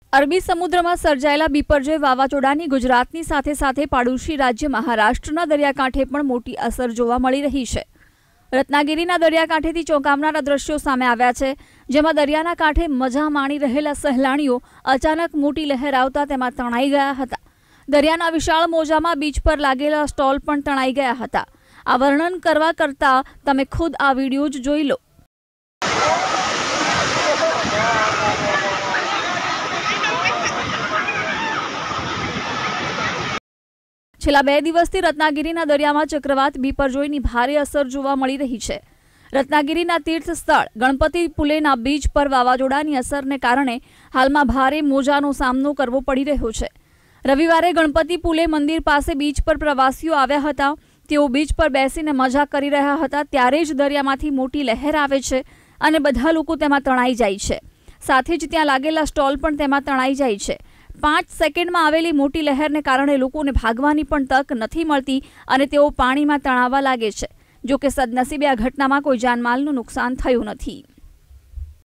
અરબી સમુદ્રમાં સર્જાયેલા બિપરજોય વાવાઝોડાની ગુજરાતની સાથે સાથે પાડોશી રાજ્ય મહારાષ્ટ્રના દરિયાકાંઠે પણ મોટી અસર જોવા મળી રહી છે। રત્નાગીરીના દરિયાકાંઠેથી ચોંકાવનારા દ્રશ્યો સામે આવ્યા છે, જેમાં દરિયાના કાંઠે મજા માણી રહેલા સહેલાણીઓ અચાનક મોટી લહેર આવતા તેમાં તણાઈ ગયા હતા। દરિયાના વિશાળ મોજામાં બીચ પર લાગેલા સ્ટોલ પણ તણાઈ ગયા હતા। આ વર્ણન કરવા કરતાં તમે ખુદ આ વિડીયો જ જોઈ લો। છેલ્લા 2 દિવસથી રત્નાગીરીના દરિયામાં ચક્રવાત બિપરજોયની ભારે અસર જોવા મળી રહી છે। રત્નાગીરીના તીર્થ સ્થળ ગણપતિપુલેના બીચ પર વાવાઝોડાની અસરને કારણે હાલમાં ભારે મોજાનો સામનો કરવો પડી રહ્યો છે। રવિવારે ગણપતિપુલે મંદિર પાસે બીચ પર પ્રવાસીઓ આવ્યા હતા। તેઓ બીચ પર બેસીને મજા કરી રહ્યા હતા, ત્યારે જ દરિયામાંથી મોટી લહેર આવે છે અને બધા લોકો તેમાં તણાઈ જાય છે। સાથે જ ત્યાં લાગેલા સ્ટોલ પણ તેમાં તણાઈ જાય છે। 5 સેકન્ડમાં આવેલી મોટી લહેરને કારણે લોકોને ભાગવાની પણ તક નથી મળતી અને તેઓ પાણીમાં તણાવા લાગે છે। જો કે સદનસીબે આ ઘટનામાં કોઈ જાનમાલનું નુકસાન થયું નથી।